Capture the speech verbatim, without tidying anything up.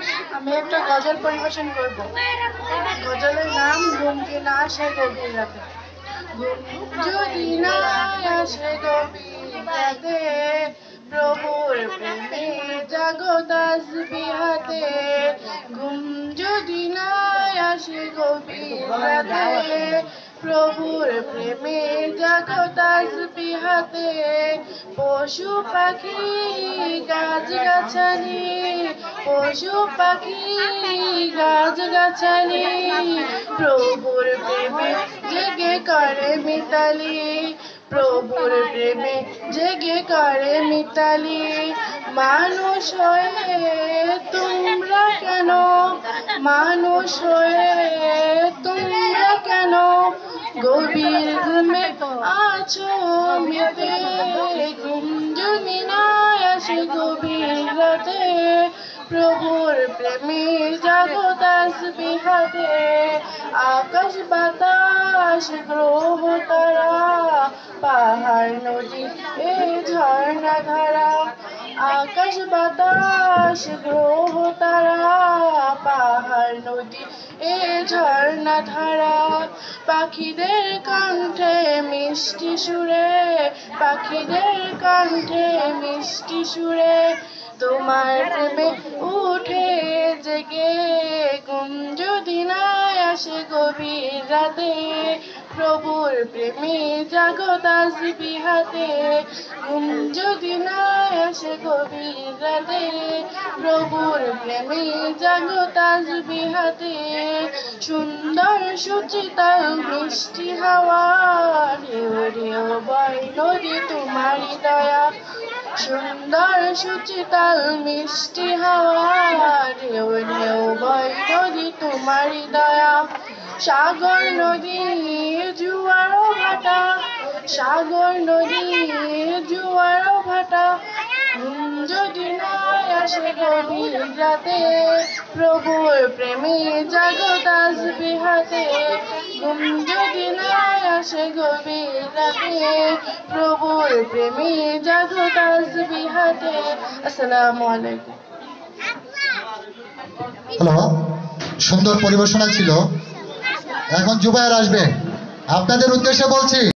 আমি একটা গজল পরিবেশন করব। গজলের নাম ঘুম কি না আসে গভীর রাতে। ঘুম যদি না আসে গভীর রাতে, প্রভুর প্রেমে জাগো তাসবিহাতে। ঘুম যদি না আসে গভীর রাতে, প্রভুর প্রেমে জাগো তাসবিহাতে। পশু পাখি গাছ গাছালি, পশু পাখি গাছ গাছালি, প্রভুর প্রেমে জেগে করে মিতালি। প্রভুর প্রেমে জেগে করে মিতালি। মানুষ হয়ে তোমরা কেন, মানুষ হয়ে তোমরা কেন গভীর ঘুমে আছো মেতে। ঘুম যদি না আসে গভীর রাতে, প্রভুর প্রেমে জাগো তাসবিহাতে। আকাশ বাতাস গ্রহ তারা, পাহাড় নদী এ ঝর্ণা ধারা। আকাশ বাতাস গ্রহ তারা, পাহাড় নদী এ ঝর্ণা ধারা। পাখিদের কণ্ঠে মিষ্টি সুরে, পাখিদের কণ্ঠে মিষ্টি সুরে, তোমার প্রেমে উঠে জেগে। ঘুম যদি না আসে গভীর রাতে, প্রভুর প্রেমে জাগো তাসবিহাতে। ঘুম যদি না আসে গভীর রাতে, প্রভুর প্রেমে জাগো তাসবিহাতে। সুন্দর সুচিতাল মিষ্টি হাওয়া, ঢেউ ঢেউ বয় নদী তোমারই দয়া। সুন্দর সুচিতাল মিষ্টি হাওয়া, ঢেউ ঢেউ বয় নদী তোমারই দয়া। সাগর নদী জুয়ার ভাটা, সাগর নদী জুয়ার ভাটা। ঘুম যদি না আসে গভীর রাতে, প্রভুর প্রেমে জাগো তাসবিহাতে। ঘুম যদি না আসে গভীর রাতে, প্রভুর প্রেমে জাগো তাসবিহাতে। আসসালামু আলাইকুম। হ্যালো, সুন্দর পরিবেশনা ছিল। এখন জুবায়ের আসবে, আপনাদের উদ্দেশ্যে বলছি।